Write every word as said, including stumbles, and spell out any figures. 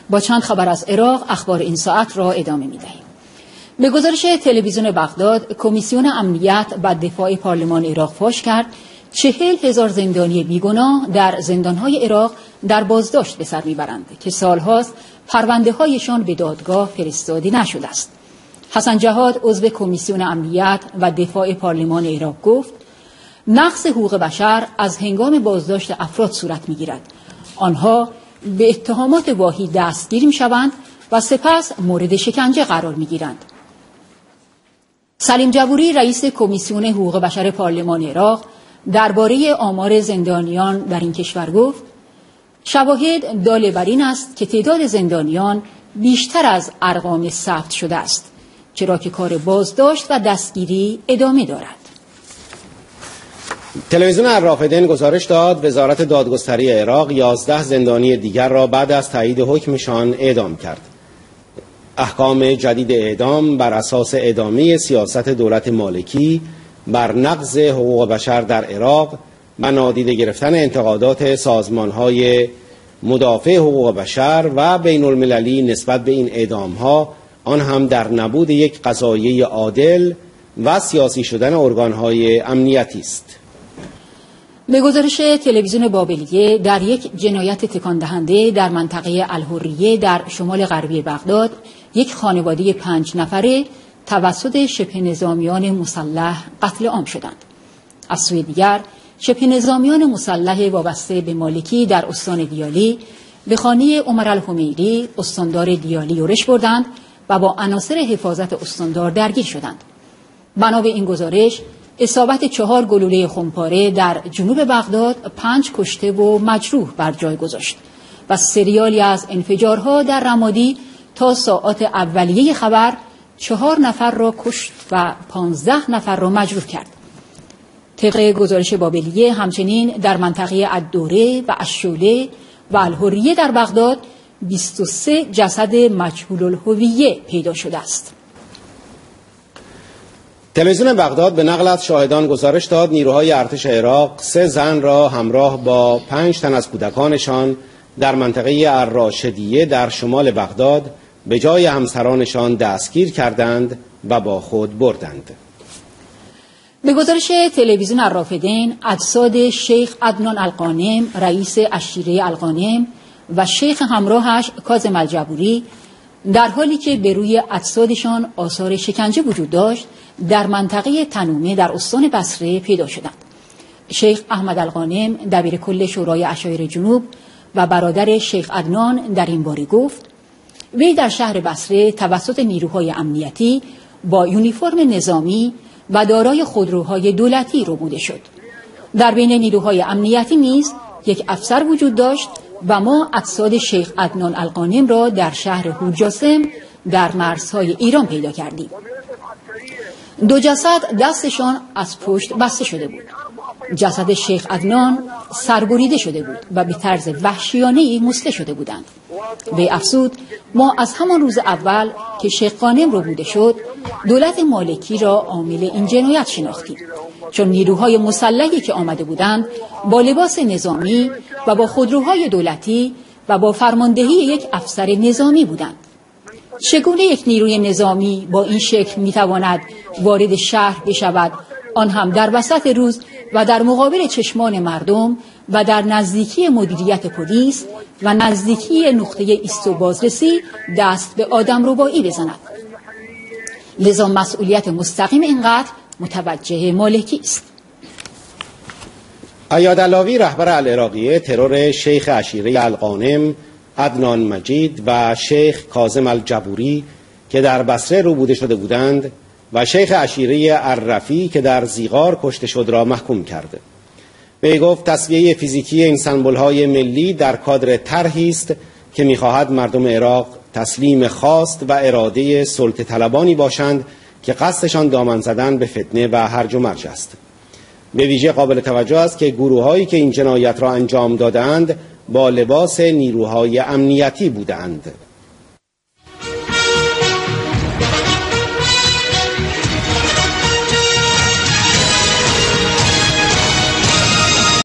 با چند خبر از عراق اخبار این ساعت را ادامه می‌دهیم. به گزارش تلویزیون بغداد، کمیسیون امنیت و دفاع پارلمان عراق فاش کرد چهل هزار زندانی بیگناه در زندانهای عراق در بازداشت به سر میبرند که سالهاست پرونده هایشان به دادگاه فرستاده نشده است. حسن جهاد، عضو کمیسیون امنیت و دفاع پارلمان عراق گفت نقض حقوق بشر از هنگام بازداشت افراد صورت میگیرد. آنها به اتهامات واهی دستگیر میشوند و سپس مورد شکنجه قرار میگیرند. سلیم جبوری، رئیس کمیسیون حقوق بشر پارلمان عراق، درباره آمار زندانیان در این کشور گفت شواهد دال بر این است که تعداد زندانیان بیشتر از ارقام ثبت شده است، چرا که کار بازداشت و دستگیری ادامه دارد. تلویزیون الرافدین گزارش داد وزارت دادگستری عراق یازده زندانی دیگر را بعد از تایید حکمشان اعدام کرد. احکام جدید اعدام بر اساس ادامه سیاست دولت مالکی بر نقض حقوق بشر در عراق و نادیده گرفتن انتقادات سازمان‌های مدافع حقوق بشر و بین المللی نسبت به این اعدام‌ها، آن هم در نبود یک قضایه عادل و سیاسی شدن ارگان‌های امنیتی است. به گزارش تلویزیون بابلیه، در یک جنایت تکان دهنده در منطقه الحریه در شمال غربی بغداد، یک خانواده پنج نفره توسط شبه نظامیان مسلح قتل عام شدند. از سوی دیگر، شبه نظامیان مسلح وابسته به مالکی در استان دیالی به خانه عمر الحمیری، استاندار دیالی، یورش بردند و با عناصر حفاظت استاندار درگیر شدند. بنا به این گزارش، اصابت چهار گلوله خمپاره در جنوب بغداد پنج کشته و مجروح بر جای گذاشت و سریالی از انفجارها در رمادی تا ساعات اولیه خبر چهار نفر را کشت و پانزده نفر را مجروح کرد. طبق گزارش بابلیه، همچنین در منطقه الدوره و الشعله و الحریه در بغداد بیست و سه جسد مجهول الهویه پیدا شده است. تلویزیون بغداد به نقل از شاهدان گزارش داد نیروهای ارتش عراق سه زن را همراه با پنج تن از کودکانشان در منطقه الراشدیه در شمال بغداد به جای همسرانشان دستگیر کردند و با خود بردند. به گزارش تلویزیون الرافدین، اجساد شیخ عدنان القانم، رئیس عشیره القانم، و شیخ همراهش کاظم الجبوری، در حالی که به روی اجسادشان آثار شکنجه وجود داشت، در منطقه تنومه در استان بصره پیدا شدند. شیخ احمد القانم، دبیر کل شورای عشایر جنوب و برادر شیخ عدنان، در این باره گفت وی در شهر بصره توسط نیروهای امنیتی با یونیفرم نظامی و دارای خودروهای دولتی ربوده شد. در بین نیروهای امنیتی نیز یک افسر وجود داشت و ما اجساد شیخ عدنان القانم را در شهر هورجاسم در مرزهای ایران پیدا کردیم. دو جسد دستشان از پشت بسته شده بود. جسد شیخ عدنان سربریده شده بود و به طرز وحشیانه‌ای مسته شده بودند. وی افزود ما از همان روز اول که شیخ قانم ربوده شد دولت مالکی را عامل این جنایت شناختیم، چون نیروهای مسلحی که آمده بودند با لباس نظامی و با خودروهای دولتی و با فرماندهی یک افسر نظامی بودند. چگونه یک نیروی نظامی با این شکل میتواند وارد شهر بشود، آن هم در وسط روز و در مقابل چشمان مردم و در نزدیکی مدیریت پلیس و نزدیکی نقطه ایست و بازرسی دست به آدمربایی بزند؟ لذا مسئولیت مستقیم این قتل متوجه مالکی است. ایادعلاوی، رهبر العراقیه، ترور شیخ عشیره القانم عدنان مجید و شیخ کاظم الجبوری که در بصره ربوده شده بودند و شیخ عشیره الرفی که در زیغار کشته شد را محکوم کرد. وی گفت تصفیه فیزیکی این سمبول‌های ملی در کادر طرحی است که می‌خواهد مردم عراق تسلیم خواست و اراده سلطه طلبانی باشند که قصدشان دامن زدن به فتنه و هرج و مرج است. به ویژه قابل توجه است که گروه‌هایی که این جنایت را انجام دادند با لباس نیروهای امنیتی بودند.